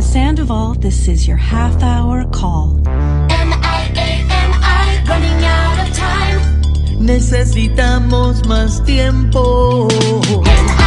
Sandoval, this is your half-hour call. M-I-A-N-I, running out of time. Necesitamos más tiempo. M-I